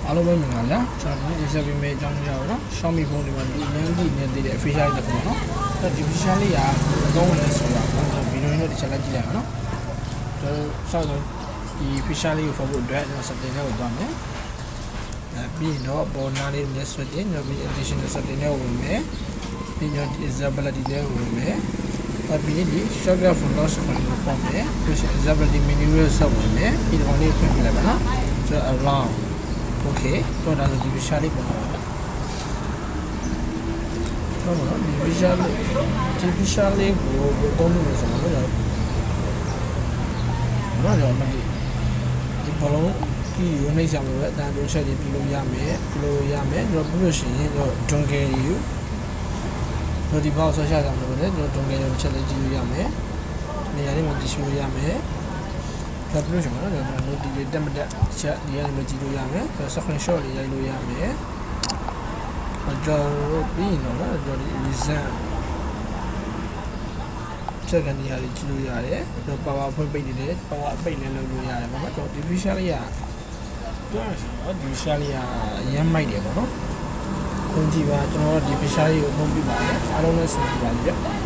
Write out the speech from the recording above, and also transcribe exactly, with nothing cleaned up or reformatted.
အားလုံးပဲမြင်ပါဗျာကျွန်တော်ဒီဆက်ပြီးမဲ့အကြောင်းအရာကိုနော် Xiaomi ဖုန်းတွေမှာဒီအရင်ဒီနေသေးတဲ့ feature တွေပေါ့နော်အဲ့ဒီ feature လေးကအကောင်းလဲဆိုတာကျွန်တော်ဗီဒီယိုနဲ့တစ်ချက်လိုက်ကြည့်ရအောင်နော်ကျွန်တော်ဆောက်တော့ဒီ feature လေးကိုဖော်ဖို့အတွက်ကျွန်တော် setting ထဲကိုသွားမယ်အဲပြီးတော့ပေါ်နာလေးနဲ့ setting နောက်ပြီး additional setting ထဲကိုဝင်မယ်ပြီးတော့ usability ထဲကိုဝင်မယ်အပြီးဒီ shortcut for loss ကိုပေါ်မယ်ပြီးတော့ usability menu ကိုဆက်ဝင်မယ်ဒီကောင်လေးဖွင့်ပြလိုက်ပါနော်ကျွန်တော် allow okay တော့ဒါဆိုဒီ feature လေးပေါ်မှာတော့နော်ဒီ feature လေးဒီ feature လေးကိုသုံးလို့ဆိုတော့တော့တော့မဒီဒီဘလုံးဒီရုံးနေဆောင်လို့အတန်တိုးချက်တွေပြုလို့ရမယ်ပြုလို့ရမယ်တော့ပြုလို့ရှိရင်တော့ dongle ယူတော့ဒီဘောက်ဆော့ရှာဆောင်လို့လည်းတော့ dongle ကိုချက်လေးကြည့်လို့ရမယ်နေရာလေးမှာကြည့်လို့ရမယ်ဒါပြုလို့ရှိရင်တော့တော့ဒီတက်မတက်ချက်ဒီကနေမကြည့်လို့ရမယ် screenshot လေးရိုက်လို့ရမယ်တော့ပြီးတော့တော့ဒီ reason ချက်ကနေရာလေးကြည့်လို့ရတယ်တော့ power ဖွင့်ပိတ်နေတယ် power ပိတ်လည်းလုပ်လို့ရတယ်ပေါ့နော်တော့ဒီ feature လေးကပြောရရင်တော့ဒီ feature လေးကအရင်မိုက်တယ်ပေါ့နော်ခုကြည့်ပါကျွန်တော်တို့ဒီ feature လေးကိုသုံးပြပါတယ်အားလုံးလည်းဆင်ပြေပါလိမ့်ဗျ